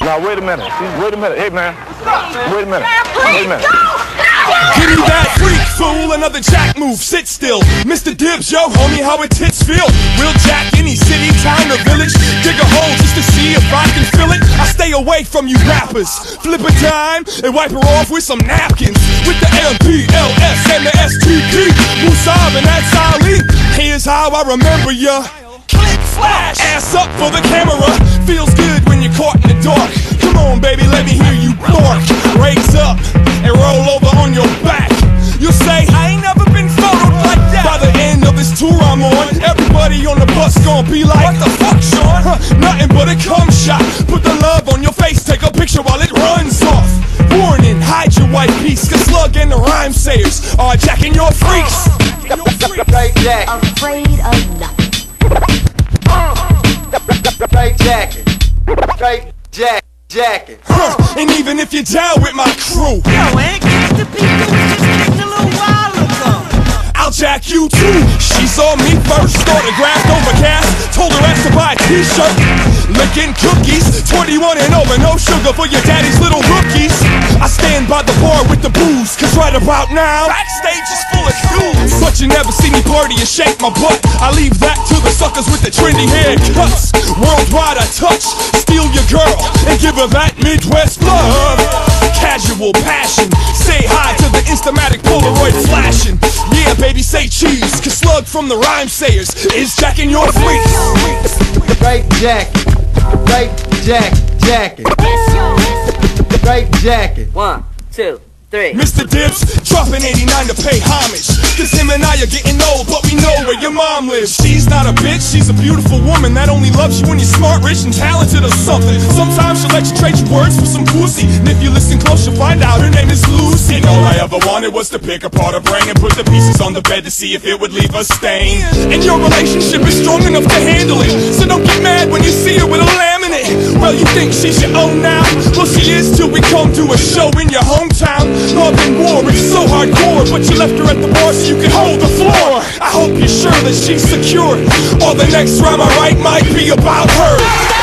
Now wait a minute. Wait a minute. Hey man. Wait a minute. Wait a minute. Give me that freak, fool, another jack move, sit still. Mr. Dibbs, yo, homie, how it tits feel. Real jack, any city, town, or village. Dig a hole just to see if I can fill it. I stay away from you rappers. Flip a dime and wipe her off with some napkins. With the AMV, LS, and the STP. Musab and that's Ali. Here's how I remember ya. Click, flash, ass up for the camera. Feels good when you're caught in the dark. Come on, baby, let me hear you bark. Raise up and roll over on your back. You'll say, I ain't never been photoed like that. By the end of this tour I'm on, everybody on the bus gonna be like, what the fuck, Sean? Nothing but a cum shot. Put the love on your face, take a picture while it runs off. Warning, hide your white piece, cause Slug and the rhyme sayers are jacking your freaks. Right, Jack. Afraid of nothing. Right, Jackin. Right, Jackin. And even if you're down with my crew, Yo, ain't gangsta people just kicked a little while ago. I'll jack you too. She saw me first, autographed overcast, told her ass to buy a t-shirt. Licking cookies, 21 and over, no sugar for your daddy's little rookies. I stand by the bar with the booze, cause right about now, backstage is full of dudes. But you never see me party and shake my butt. I leave that to the suckers with the trendy haircuts. Worldwide I touch, steal your girl, and give her that Midwest love. Casual passion, say hi to the Instamatic Polaroid flashing. Yeah, baby, say cheese, cause Slug from the rhyme sayers is jacking your freaks. Right, Jackin. Right, Jackin. Right, Jackin. 1, 2, 3. Mr. Dibbs dropping 89 to pay homage. Cause him and I are getting old, but we know where your mom lives. She's not a bitch, she's a beautiful woman that only loves you when you're smart, rich, and talented or something. Sometimes she'll let you trade your words for some pussy, and if you listen close you'll find out her name is Lucy. And all I ever wanted was to pick apart her brain and put the pieces on the bed to see if it would leave a stain. And your relationship is strong enough to handle it, so don't get mad when you see her with a laminate. Well, you think she's your own now? Well, she is till we come to a show in your hometown. Love and war, it's so hardcore, but you left her at the bar so you could hold the floor. I hope you're sure that she's secure, or the next rhyme I write might be about her.